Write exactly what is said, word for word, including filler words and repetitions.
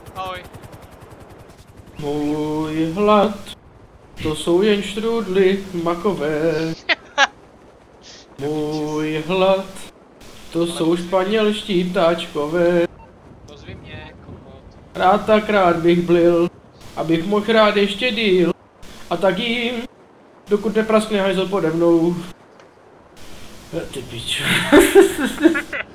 Ahoj. Můj hlad, to jsou jen štrůdly makové. Můj hlad, to jsou španělští ptáčkové. Pozvi mě, kokot. Rád tak rád bych blil, abych mohl rád ještě díl. A tak jím, dokud nepraskne hajzl pode mnou. Ty pičo.